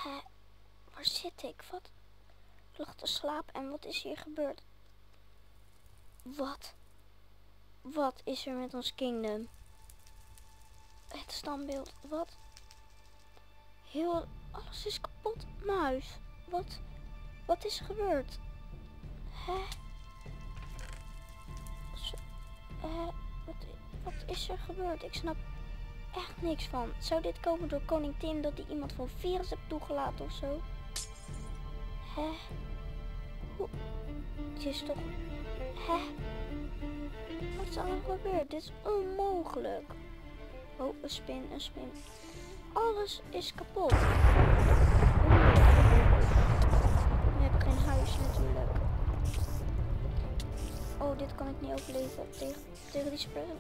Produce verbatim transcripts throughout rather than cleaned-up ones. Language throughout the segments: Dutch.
Hè? Waar zit ik? Wat? Ik lag te slapen en wat is hier gebeurd? Wat? Wat is er met ons kingdom? Het standbeeld. Wat? Heel... Alles is kapot. Muis. Wat? Wat is er gebeurd? Hè? Zo, hè? Wat, wat is er gebeurd? Ik snap echt niks van. Zou dit komen door koning Tim dat hij iemand van virus heeft toegelaten of zo? Hè? Hoe? Het is toch... Hè? Wat is er nou gebeurd? Dit is onmogelijk. Oh, een spin, een spin. Alles is kapot. Oh, we hebben geen huis natuurlijk. Oh, dit kan ik niet overleven tegen, tegen die spin.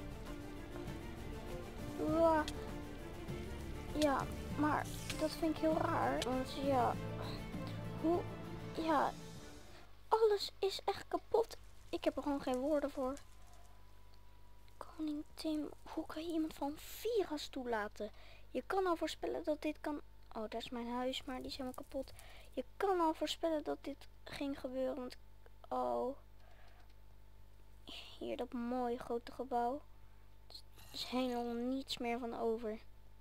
Wow. Ja, maar dat vind ik heel raar. Want ja, hoe, ja, alles is echt kapot. Ik heb er gewoon geen woorden voor. Koning Tim, hoe kan je iemand van virus toelaten? Je kan al voorspellen dat dit kan... Oh, dat is mijn huis, maar die is helemaal kapot. Je kan al voorspellen dat dit ging gebeuren, want... Oh. Hier, dat mooie grote gebouw. Er is helemaal niets meer van over.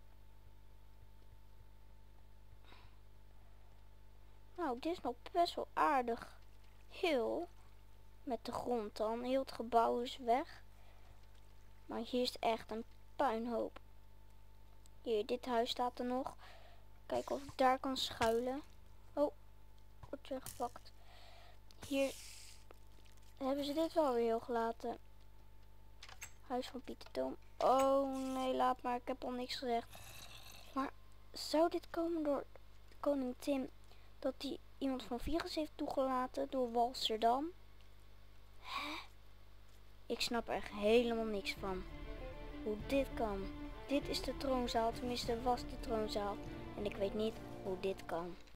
Nou, dit is nog best wel aardig. Heel. Met de grond dan. Heel het gebouw is weg. Maar hier is echt een puinhoop. Hier, dit huis staat er nog. Kijken of ik daar kan schuilen. Oh, wordt weggepakt. Hier hebben ze dit wel weer heel gelaten. Huis van Pieter Toom. Oh nee, laat maar. Ik heb al niks gezegd. Maar zou dit komen door koning Tim dat hij iemand van virus heeft toegelaten door Walsterdam? Hè? Ik snap er echt helemaal niks van. Hoe dit kan. Dit is de troonzaal, tenminste was de troonzaal. En ik weet niet hoe dit kan.